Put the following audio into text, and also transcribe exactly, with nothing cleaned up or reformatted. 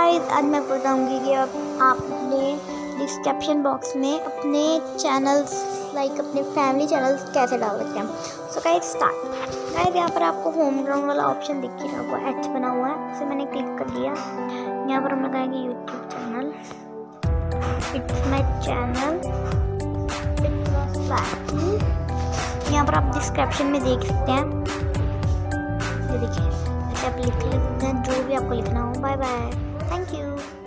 Guys आज मैं बताऊंगी कि अब आप अपने डिस्क्रिप्शन बॉक्स में अपने चैनल्स लाइक अपने फैमिली चैनल्स कैसे डाल सकते हैं। So guys start. गाइस यहाँ पर आपको होम ग्राउंड वाला ऑप्शन दिख रहा होगा, एच बना हुआ है, इसे मैंने क्लिक कर दिया। यहाँ पर हम लगाएंगे YouTube channel, it's my channel. यहाँ पर आप डिस्क्रिप्शन में देख सकते हैं, ये देखिए, आप लिख सकते हैं जो भी आपको लिखना हो। Bye bye, thank you.